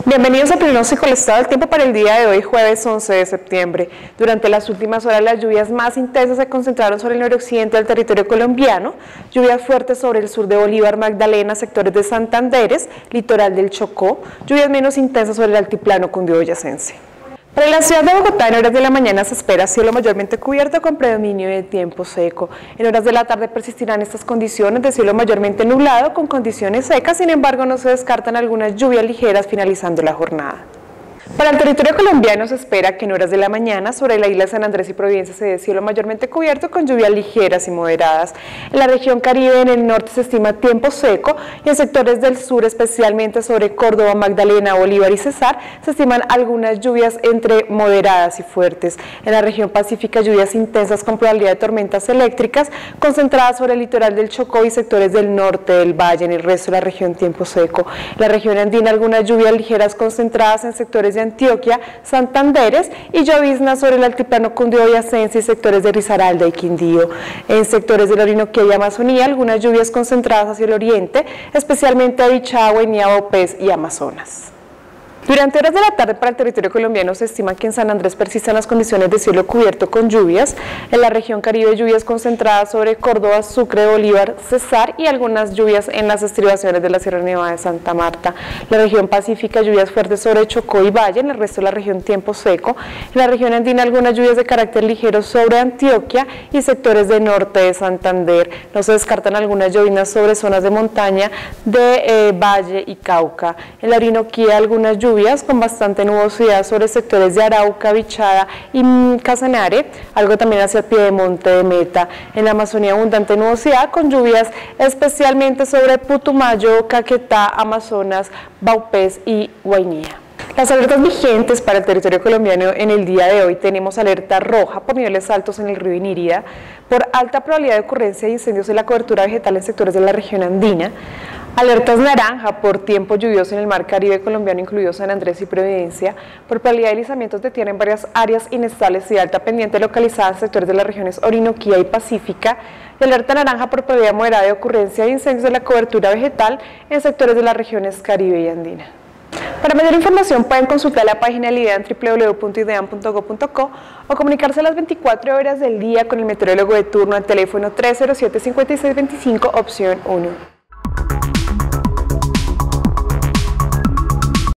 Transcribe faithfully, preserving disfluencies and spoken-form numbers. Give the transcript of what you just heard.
Bienvenidos al pronóstico del estado del tiempo para el día de hoy, jueves once de septiembre. Durante las últimas horas, las lluvias más intensas se concentraron sobre el noroccidente del territorio colombiano, lluvias fuertes sobre el sur de Bolívar, Magdalena, sectores de Santanderes, litoral del Chocó, lluvias menos intensas sobre el altiplano cundiboyacense. Para la ciudad de Bogotá, en horas de la mañana se espera cielo mayormente cubierto con predominio de tiempo seco. En horas de la tarde persistirán estas condiciones de cielo mayormente nublado con condiciones secas, sin embargo no se descartan algunas lluvias ligeras finalizando la jornada. Para el territorio colombiano se espera que en horas de la mañana sobre la isla de San Andrés y Providencia se dé cielo mayormente cubierto con lluvias ligeras y moderadas. En la región Caribe en el norte se estima tiempo seco y en sectores del sur, especialmente sobre Córdoba, Magdalena, Bolívar y Cesar, se estiman algunas lluvias entre moderadas y fuertes. En la región pacífica lluvias intensas con probabilidad de tormentas eléctricas concentradas sobre el litoral del Chocó y sectores del norte del valle. En el resto de la región tiempo seco. En la región andina algunas lluvias ligeras concentradas en sectores de Antioquia, Santanderes y lloviznas sobre el altiplano cundiboyacense y sectores de Risaralda y Quindío. En sectores de la Orinoquía y Amazonía, algunas lluvias concentradas hacia el oriente, especialmente a Bichagua, Niábo-Pez y Amazonas. Durante horas de la tarde para el territorio colombiano se estima que en San Andrés persistan las condiciones de cielo cubierto con lluvias, en la región Caribe lluvias concentradas sobre Córdoba, Sucre, Bolívar, Cesar y algunas lluvias en las estribaciones de la Sierra Nevada de Santa Marta. En la región pacífica lluvias fuertes sobre Chocó y Valle, en el resto de la región tiempo seco, en la región andina algunas lluvias de carácter ligero sobre Antioquia y sectores del norte de Santander. No se descartan algunas lloviznas sobre zonas de montaña de eh, Valle y Cauca. En la Orinoquía algunas lluvias con bastante nubosidad sobre sectores de Arauca, Bichada y Casanare, algo también hacia Piedemonte de Meta. En la Amazonía abundante nubosidad con lluvias especialmente sobre Putumayo, Caquetá, Amazonas, Vaupés y Guainía. Las alertas vigentes para el territorio colombiano en el día de hoy: tenemos alerta roja por niveles altos en el río Inírida, por alta probabilidad de ocurrencia de incendios en la cobertura vegetal en sectores de la región andina, alertas naranja por tiempo lluvioso en el mar Caribe colombiano, incluidos San Andrés y Providencia, por probabilidad de deslizamientos de tierra en varias áreas inestables y de alta pendiente localizadas en sectores de las regiones Orinoquía y Pacífica, y alerta naranja por probabilidad moderada de ocurrencia de incendios de la cobertura vegetal en sectores de las regiones Caribe y Andina. Para mayor información pueden consultar la página del IDEAM w w w punto ideam punto gob punto co o comunicarse a las veinticuatro horas del día con el meteorólogo de turno al teléfono tres cero siete, cinco seis dos cinco, opción uno.